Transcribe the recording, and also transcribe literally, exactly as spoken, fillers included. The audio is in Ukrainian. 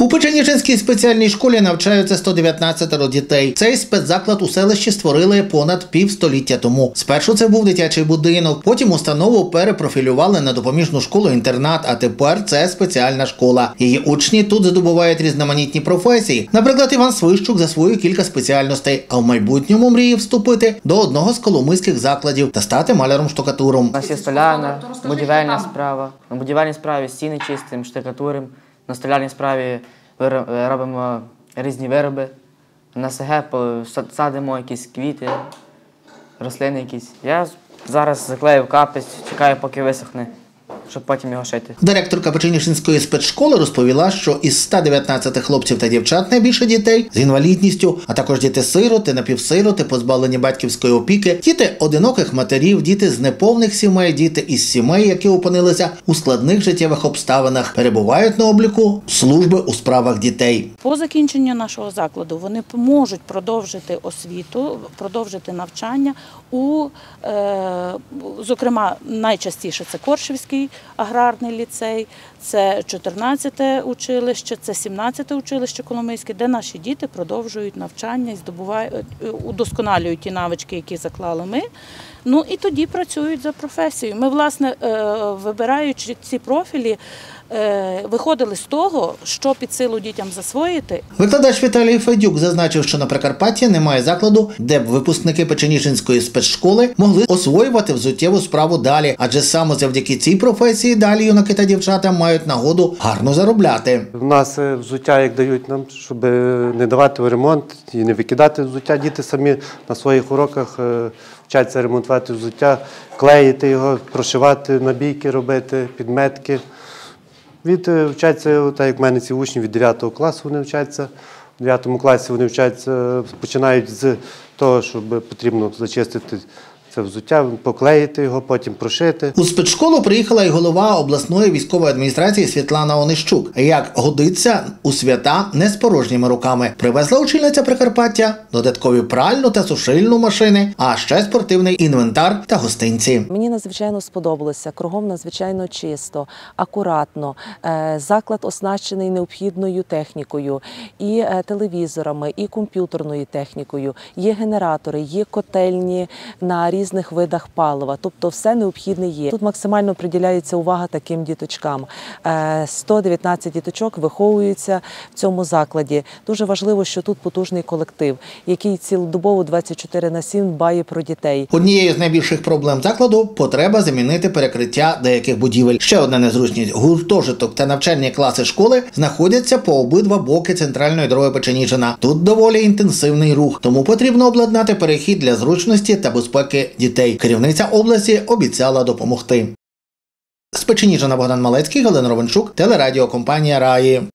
У Печеніжинській спеціальній школі навчаються сто дев'ятнадцять дітей. Цей спецзаклад у селищі створили понад півстоліття тому. Спершу це був дитячий будинок, потім установу перепрофілювали на допоміжну школу-інтернат, а тепер це спеціальна школа. Її учні тут здобувають різноманітні професії. Наприклад, Іван Свищук засвоює кілька спеціальностей, а в майбутньому мріє вступити до одного з коломийських закладів та стати маляром-штукатуром. У нас є столярна, будівельна справа. На будівельній справі стіни чистимо, штукатуримо. На столярній справі робимо різні вироби. На СГ садимо якісь квіти, рослини якісь. Я зараз заклею капець, чекаю, поки висохне, щоб потім його шити. Директорка Печеніжинської спецшколи розповіла, що із ста дев'ятнадцяти хлопців та дівчат найбільше дітей з інвалідністю, а також діти-сироти, напівсироти, позбавлені батьківської опіки, діти одиноких матерів, діти з неповних сімей, діти із сімей, які опинилися у складних життєвих обставинах, перебувають на обліку служби у справах дітей. По закінченню нашого закладу вони можуть продовжити освіту, продовжити навчання у, е, зокрема, найчастіше це Коршівський аграрний ліцей, це чотирнадцяте училище, це сімнадцяте училище Коломийське, де наші діти продовжують навчання і здобувають, удосконалюють ті навички, які заклали ми. Ну і тоді працюють за професією. Ми, власне, вибираючи ці профілі, виходили з того, що під силу дітям засвоїти. Викладач Віталій Федюк зазначив, що на Прикарпатті немає закладу, де б випускники Печеніжинської спецшколи могли освоювати взуттєву справу далі, адже саме завдяки цій професії далі юнаки та дівчата мають нагоду гарно заробляти. У нас взуття, як дають нам, щоб не давати в ремонт і не викидати взуття, діти самі на своїх уроках вчаться ремонтувати взуття, клеїти його, прошивати, набійки робити, підметки. Від вчаться, так як в мене ці учні, від дев'ятого класу вони вчаться. В дев'ятому класі вони вчаться, починають з того, щоб потрібно зачистити це взуття, поклеїти його, потім прошити. У спецшколу приїхала й голова обласної військової адміністрації Світлана Онищук. Як годиться у свята не з порожніми руками. Привезла очільниця Прикарпаття додаткові пральну та сушильну машини, а ще спортивний інвентар та гостинці. Мені надзвичайно сподобалося. Кругом надзвичайно чисто, акуратно. Заклад оснащений необхідною технікою, і телевізорами, і комп'ютерною технікою. Є генератори, є котельні на різні різних видах палива, тобто все необхідне є. Тут максимально приділяється увага таким діточкам. сто дев'ятнадцять діточок виховуються в цьому закладі. Дуже важливо, що тут потужний колектив, який цілодобово двадцять чотири на сім дбає про дітей. Однією з найбільших проблем закладу – потреба замінити перекриття деяких будівель. Ще одна незручність – гуртожиток та навчальні класи школи знаходяться по обидва боки центральної дороги Печеніжина. Тут доволі інтенсивний рух, тому потрібно обладнати перехід для зручності та безпеки дітей. Керівниця області обіцяла допомогти. З Печеніжина Богдан Малецький, Галина Ровенчук, телерадіокомпанія «Раї».